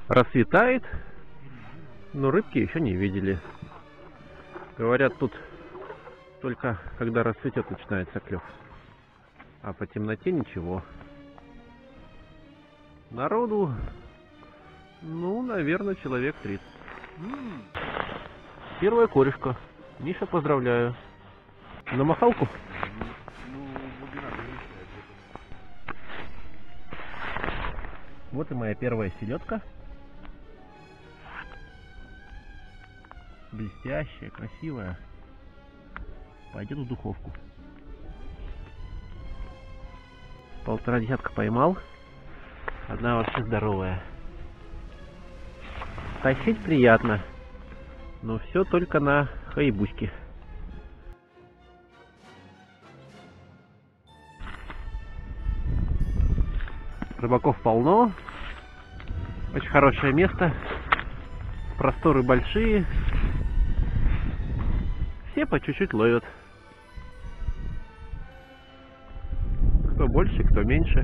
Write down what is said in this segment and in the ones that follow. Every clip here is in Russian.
Рассветает, но рыбки еще не видели. Говорят, тут только когда рассветет начинается клев, а по темноте ничего. Народу, ну, наверное, человек 30. Первая корешка. Миша, поздравляю. На махалку? Вот и моя первая селедка. Блестящая, красивая. Пойдет в духовку. Полтора десятка поймал. Одна вообще здоровая. Тащить приятно. Но все только на хайбуське. Рыбаков полно. Очень хорошее место. Просторы большие. Все по чуть-чуть ловят. Кто больше, кто меньше.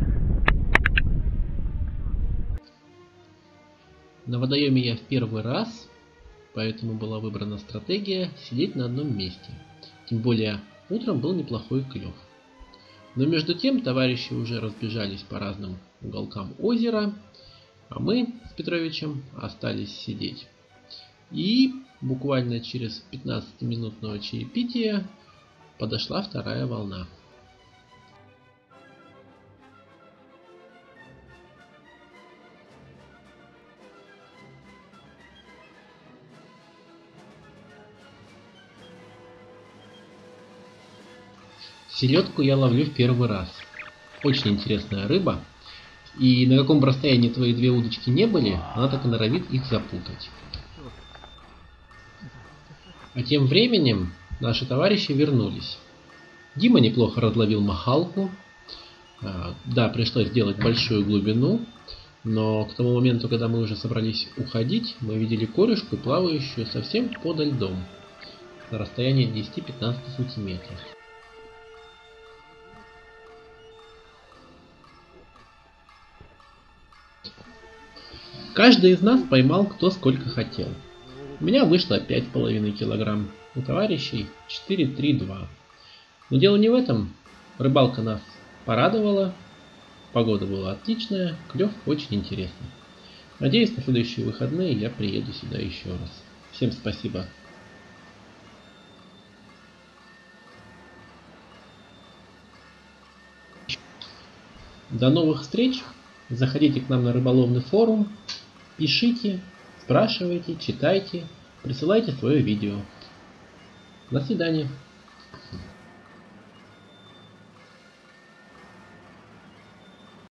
На водоеме я в первый раз, поэтому была выбрана стратегия сидеть на одном месте. Тем более утром был неплохой клев. Но между тем товарищи уже разбежались по разным уголкам озера, а мы с Петровичем остались сидеть. И буквально через 15-минутного чаепития подошла вторая волна. Селедку я ловлю в первый раз. Очень интересная рыба. И на каком бы расстоянии твои две удочки не были, она так и норовит их запутать. А тем временем наши товарищи вернулись. Дима неплохо разловил махалку. Да, пришлось сделать большую глубину. Но к тому моменту, когда мы уже собрались уходить, мы видели корешку, плавающую совсем подо льдом. На расстоянии 10-15 сантиметров. Каждый из нас поймал кто сколько хотел. У меня вышло 5,5 килограмм, у товарищей 4,3-2. Но дело не в этом. Рыбалка нас порадовала, погода была отличная, клев очень интересный. Надеюсь, на следующие выходные я приеду сюда еще раз. Всем спасибо. До новых встреч. Заходите к нам на рыболовный форум. Пишите, спрашивайте, читайте, присылайте свое видео. До свидания.